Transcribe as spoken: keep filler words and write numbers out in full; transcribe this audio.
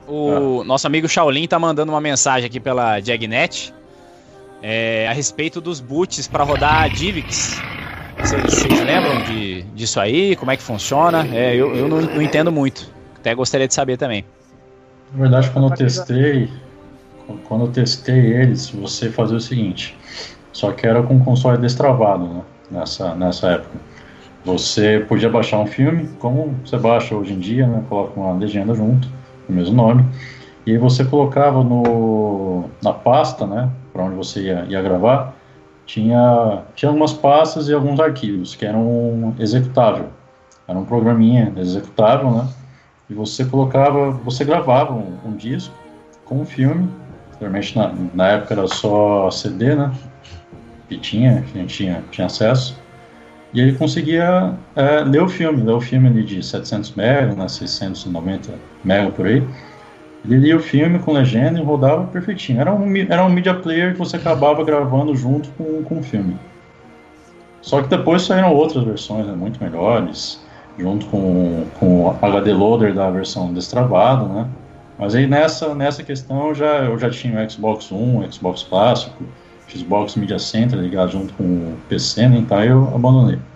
O ah. nosso amigo Shaolin tá mandando uma mensagem aqui pela Jagnet é, a respeito dos boots para rodar a DivX. Vocês lembram de, disso aí? Como é que funciona? É, eu eu não, não entendo muito. Até gostaria de saber também. Na verdade, quando eu testei, quando eu testei eles, você fazia o seguinte, só que era com console destravado, né, nessa, nessa época. Você podia baixar um filme, como você baixa hoje em dia, né, coloca uma legenda junto, o mesmo nome, e aí você colocava no, na pasta, né, para onde você ia, ia gravar, tinha, tinha algumas pastas e alguns arquivos que eram executável. Era um programinha executável, né, e você colocava, você gravava um, um disco com um filme, realmente na, na época era só C D, né, que tinha, que a gente tinha, tinha acesso, e ele conseguia é, ler o filme, ler o filme ali de setecentos megas, né, seiscentos e noventa megas por aí. Ele lia o filme com legenda e rodava perfeitinho. Era um, era um media player que você acabava gravando junto com, com o filme. Só que depois saíram outras versões, né, muito melhores, junto com, com o H D Loader da versão destravada, né? Mas aí nessa, nessa questão eu já, eu já tinha o Xbox One, o Xbox clássico, Xbox Media Center ligado junto com o P C, né? Então eu abandonei.